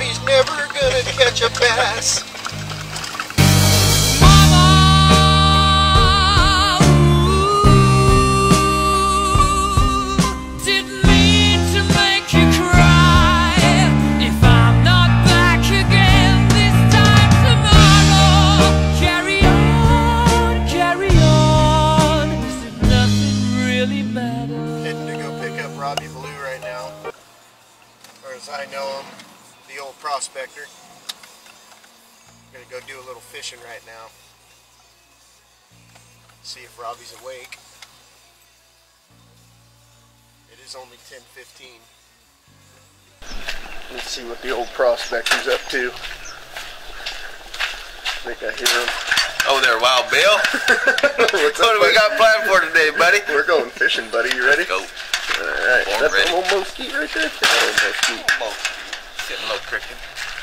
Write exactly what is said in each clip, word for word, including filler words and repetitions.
Robbie's never gonna catch a bass. I know him, the old prospector. I'm gonna go do a little fishing right now. See if Robbie's awake. It is only ten fifteen. Let's see what the old prospector's up to. I think I hear him. Oh there, Wild Bill. What's what up, do we got planned for today, buddy? We're going fishing, buddy. You ready? Go. Alright, that's ready. a little mosquito right there. That old mosquito. Almost. Getting low cricket.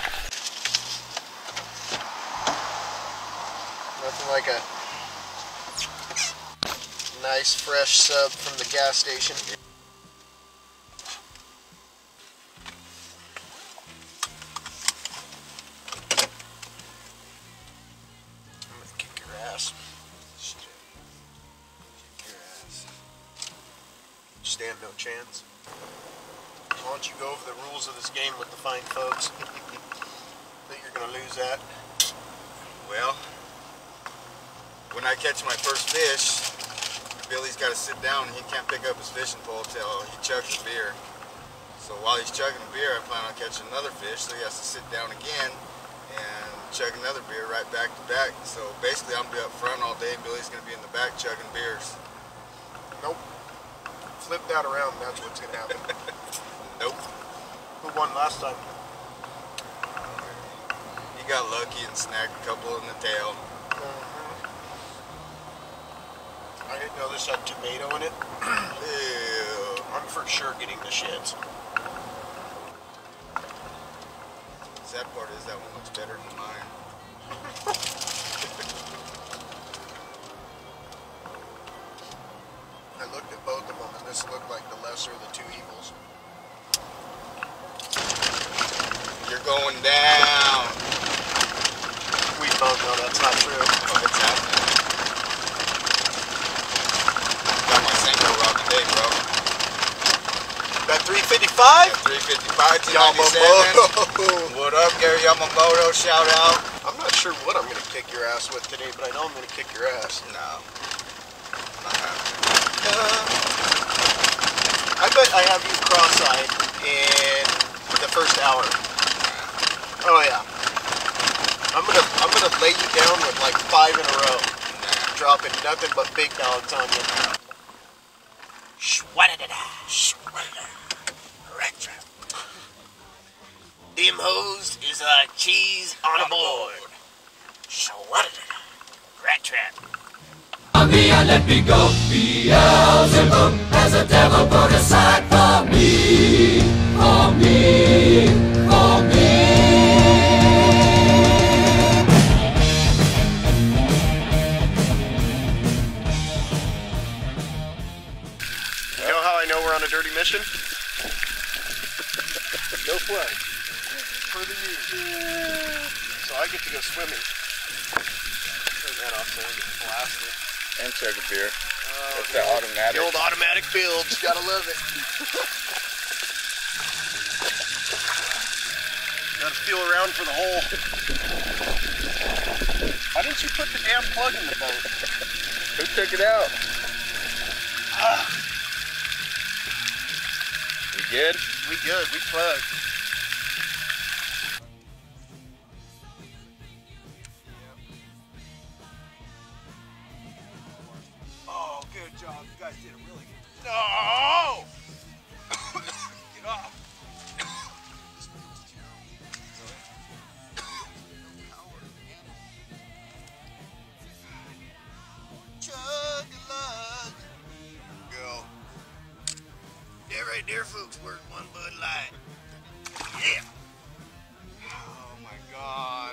Nothing like a nice fresh sub from the gas station. I'm gonna kick your ass. Kick your ass. Stand no chance. Why don't you go over the rules of this game with the fine folks? Think you're gonna lose that? Well, when I catch my first fish, Billy's got to sit down and he can't pick up his fishing pole till he chugs the beer. So while he's chugging the beer, I plan on catching another fish, so he has to sit down again and chug another beer right back to back. So basically I'm gonna be up front all day, Billy's gonna be in the back chugging beers. Nope. Flip that around, that's what's gonna happen. Nope. Who won last time? He got lucky and snagged a couple in the tail. Mm-hmm. I didn't know this had tomato in it. Ew. I'm for sure getting the shits. The sad part is that one looks better than mine. I looked at both of them and this looked like the lesser of the two evils. You're going down. We both know that's not true. Oh, it's happening. Got my Senko rod today, bro. That three fifty-five? three fifty-five to Yamamoto. What up, Gary Yamamoto? Shout out. I'm not sure what I'm going to kick your ass with today, but I know I'm going to kick your ass. No. Not happening. Uh, I bet I have you cross-eyed in the first hour. Oh yeah. I'm gonna I'm gonna lay you down with like five in a row. Nah. Dropping nothing but big dogs on you. Shwadda-da-da. Shwadda-da. Rat trap. Them hoes is like cheese on a board. Shwadda-da-da. Rat trap. Me and let me go. Beelzebub has a devil put aside for me, for me, for me. You know how I know we're on a dirty mission? No flag. For the news. So I get to go swimming. Turn that off so I get blasted. And chug a beer. Oh, That's the automatic. The old automatic builds. Gotta love it. Gotta feel around for the hole. Why didn't you put the damn plug in the boat? Who took it out? Ah. We good? We good. We plugged. Oh, good job. You guys did a really good job. No! Get off. Chug a lug. Go. Yeah, right there, folks. We're one Bud Light. Yeah. Oh my God.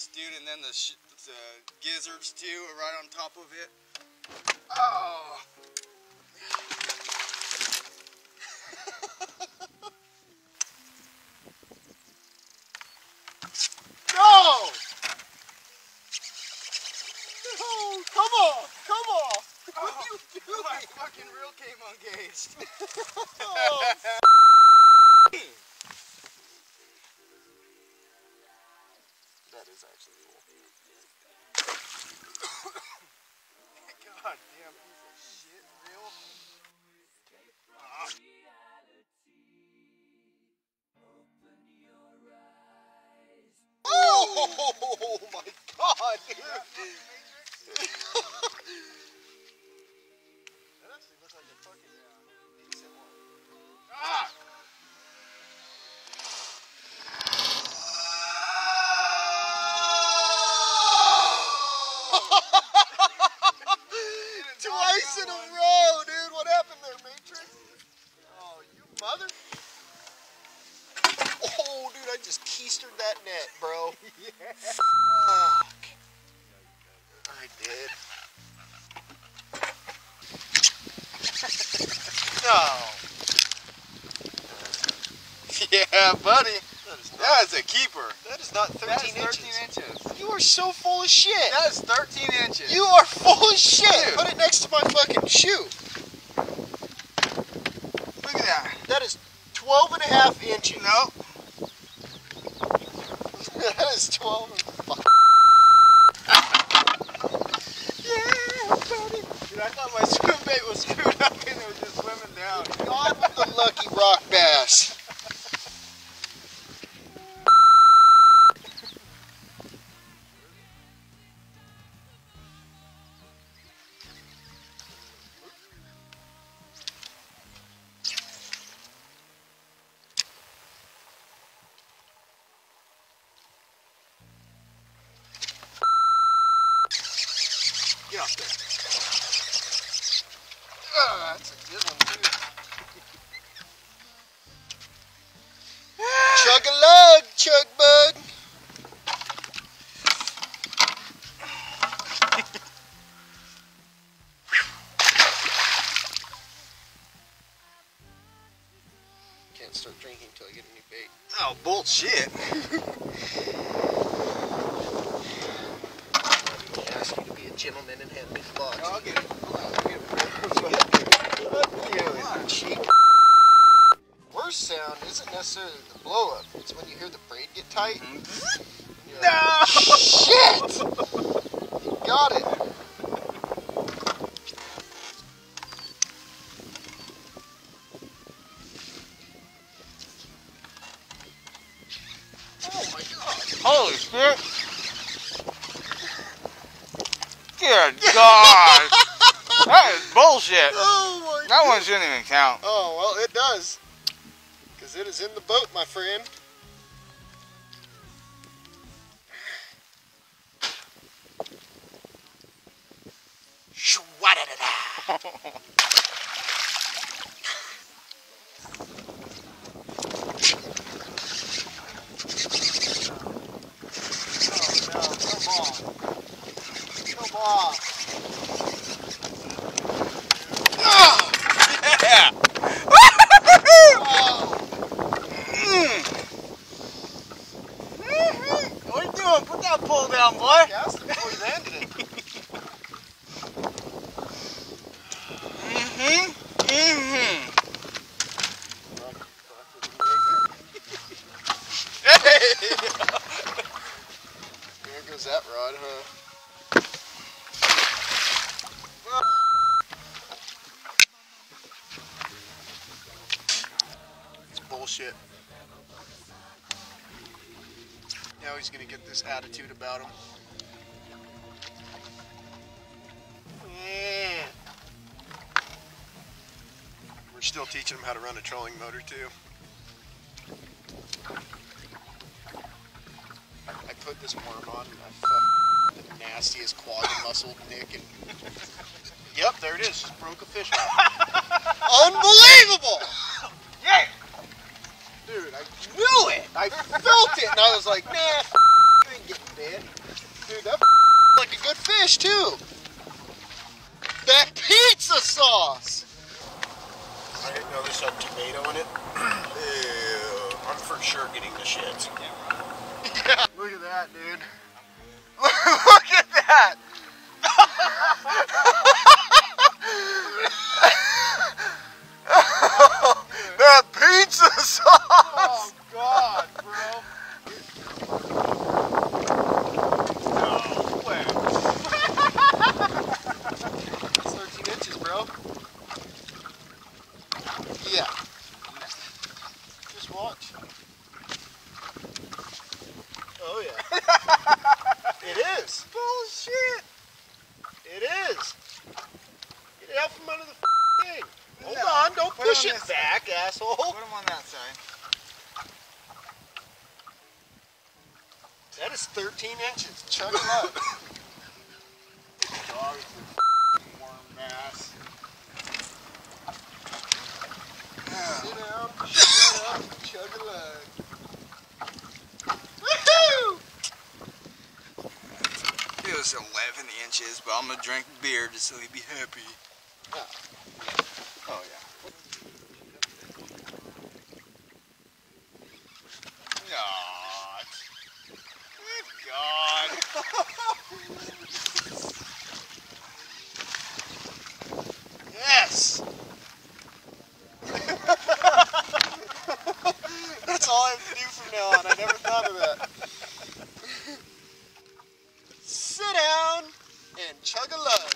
bass, dude, and then the, sh the gizzards too are right on top of it. Oh. No! No! Come on! Come on! What are you doing? My fucking reel came ungaged. Oh. That is actually cool. God damn piece of shit reel. Ah. Oh my god, dude! That actually looks like a fucking uh, decent one. Ah! Twice in a row, dude! What happened there, Matrix? Oh, you mother... Oh, dude, I just keistered that net, bro. Yeah. Fuck. I did. No. Yeah, buddy. That is not, That is a keeper. that is not thirteen, That is thirteen inches. inches. You are so full of shit. That is thirteen inches. You are full of shit. Dude. Put it next to my fucking shoe. Look at that. That is twelve and a half inches. No. That is twelve and fuck. Yeah, buddy. Dude, I thought my swim bait was screwed up and it was just swimming down. God, the lucky rock bass. Get up there. Ah, that's a good one, too. Chug a lug, chug bug. Can't start drinking until I get a new bait. Oh, bullshit. I ask you to be a gentleman and hand me the box. I'll get it. I'll get You cheap. Worst sound isn't necessarily the blow up. It's when you hear the braid get tight. You're like, No! shit! You got it. Oh my god. Holy shit. Good God. That is bullshit. Oh my That god. one shouldn't even count. Oh, well, it does. Because it is in the boat, my friend. Shwa-da-da-da. Come on. Oh, yeah. Oh. What are you doing? Put that pole down, boy. Cast it before you landed it. Mm-hmm. Mm-hmm. Hey! There goes that rod, huh? It's bullshit. Now he's gonna get this attitude about him. Yeah. We're still teaching him how to run a trolling motor too. I put this worm on and I fucked the nastiest quad muscle nick and yep, there it is. Just broke a fish mouth. Unbelievable! Yeah! Dude, I knew it! I felt it and I was like, nah, f you ain't getting man. Dude, that like a good fish too. That pizza sauce. I didn't know this had tomato in it. Ew. I'm for sure getting the shits. Yeah. Look at that, dude. Look at that. That pizza sauce. Oh God, bro. No way. It's thirteen inches, bro. Yeah. Just watch. Oh yeah. It is. Bullshit. It is. Get it out from under the thing. Hold no. on, don't Put push it back, side. asshole. Put him on that side. That is thirteen inches. Chug him up. Dog is a warm mass. Sit down, shut up, chug a lug. Woohoo! It was eleven inches, but I'm gonna drink beer just so he'd be happy. Oh, oh yeah. God. Good God. Yes! That's all I have to do from now on. I never thought of that. Sit down and chug a lug.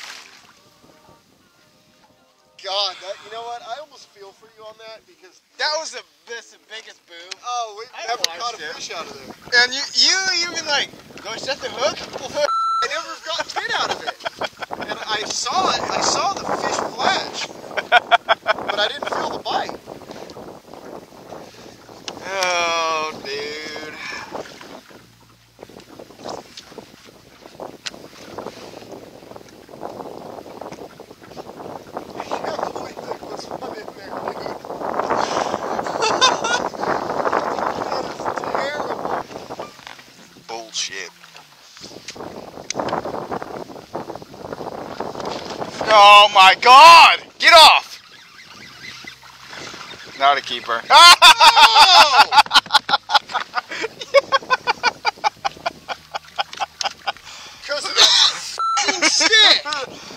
God, that, you know what? I almost feel for you on that because that was the, that's the biggest boob. Oh, we I never caught a it. fish out of there. And you, you even like, go set the hook? I never got a bit out of it. And I saw it, I saw the fish flash. But I didn't feel the bite. Oh, dude. Bullshit. Oh my God! Get off! Not a keeper. Oh! Because of that stick!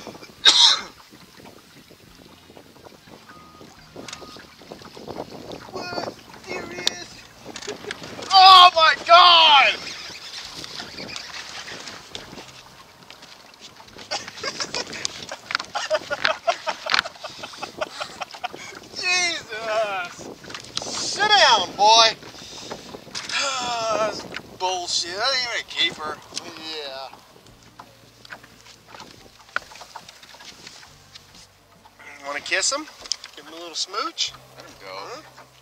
What? There he is. Oh my God! Jesus! Sit down, boy! That's bullshit. That ain't even a keeper. Yeah. You want to kiss him? Give him a little smooch? Let him go. Huh?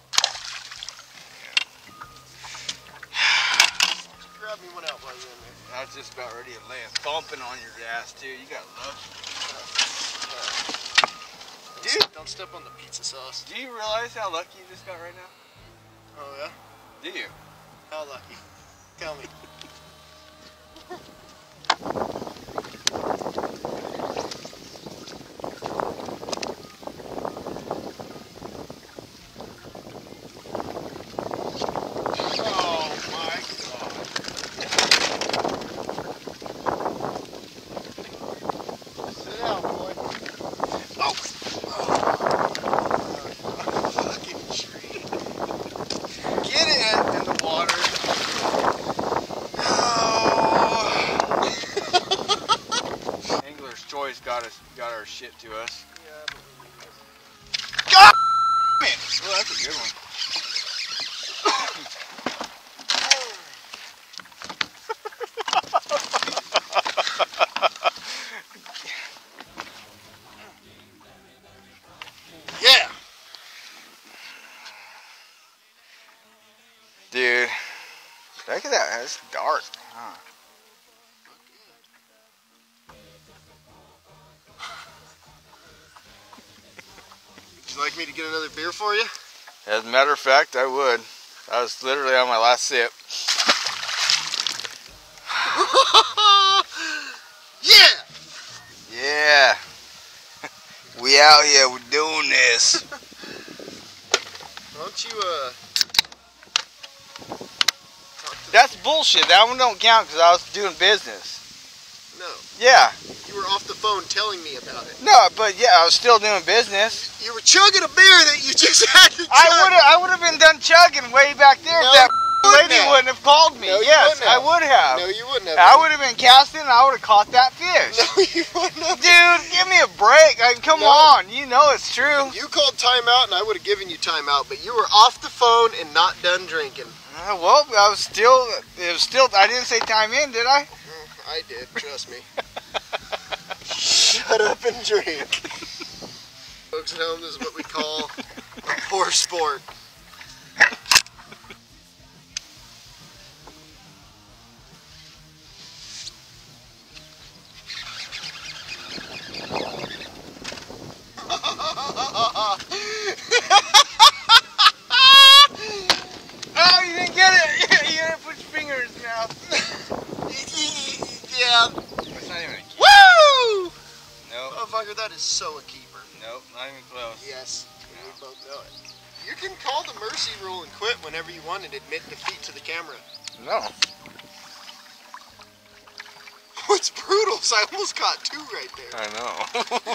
Grab me one out while you're in there. I was just about ready to lay a thumping on your ass, too. You got lucky. Dude, don't step on the pizza sauce. Do you realize how lucky you just got right now? Oh, yeah? Do you? How lucky? Tell me. Got us, got our shit to us. Yeah, but we God damn it! Oh, that's a good one. Yeah. Dude, look at that. It's dark. Huh? Would you like me to get another beer for you? As a matter of fact, I would. I was literally on my last sip. Yeah! Yeah. We out here, we're doing this. Why don't you, uh... That's bullshit. That one don't count because I was doing business. No. Yeah. You were off the phone telling me about it. No, but yeah, I was still doing business. You were chugging a beer that you just had to chug. I would have I would have been done chugging way back there No, if that wouldn't lady have. wouldn't have called me. No, you yes, wouldn't I have. would have. No, you wouldn't have. I would have been casting and I would have caught that fish. No, you wouldn't have. Dude, give me a break. I mean, come No. on. You know it's true. You called timeout and I would have given you timeout, but you were off the phone and not done drinking. Uh, well, I was still, it was still, I didn't say time in, did I? I did, trust me. Shut up and drink. Folks at home, this is what we call a poor sport. Oh, you didn't get it. You didn't put your finger in his mouth. Yeah. That's not even a keeper. Woo! Nope. Motherfucker, that is so a keeper. Nope, not even close. Yes, we both know it. You can call the mercy rule and quit whenever you want and admit defeat to the camera. No. What's brutal is I almost caught two right there. I know.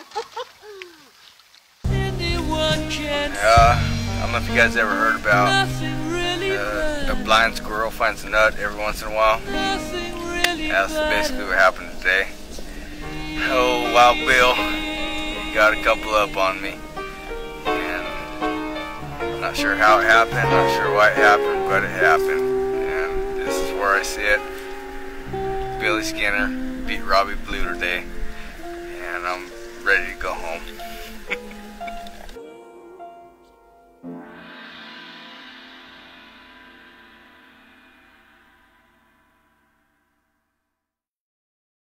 Anyone can Uh, I don't know if you guys ever heard about nothing really uh, a blind squirrel finds a nut every once in a while. nothing really That's basically what happened today. Oh, Wild Bill, you got a couple up on me. And I'm not sure how it happened, not sure why it happened, but it happened. And this is where I sit. Billy Skinner beat Robbie Blue today. And I'm ready to go home.